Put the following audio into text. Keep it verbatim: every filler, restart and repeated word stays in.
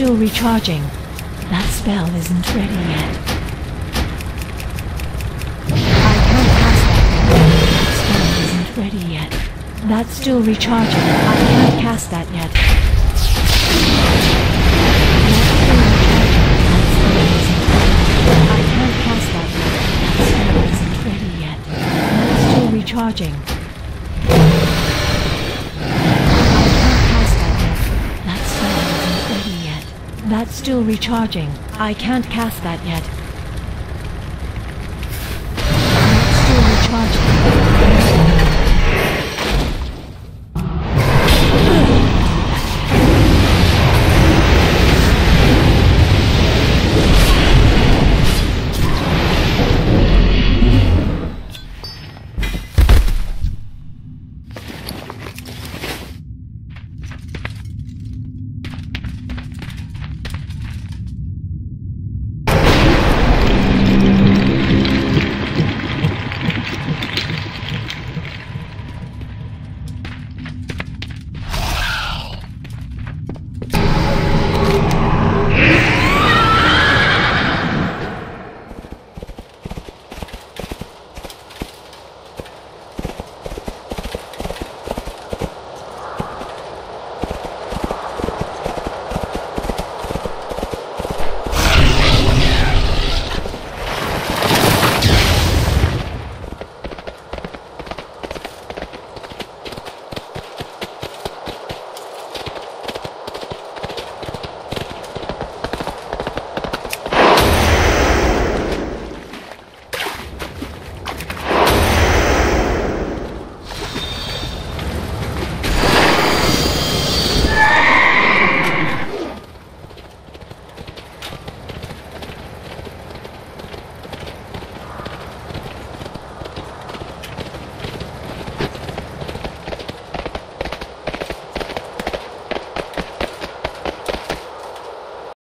still recharging. That spell isn't ready yet. I can't cast that yet. That spell isn't ready yet. That's still recharging. I can't cast that yet. I can't cast that yet. That spell isn't ready yet. That's still recharging. That's still recharging. I can't cast that yet. That's still recharging.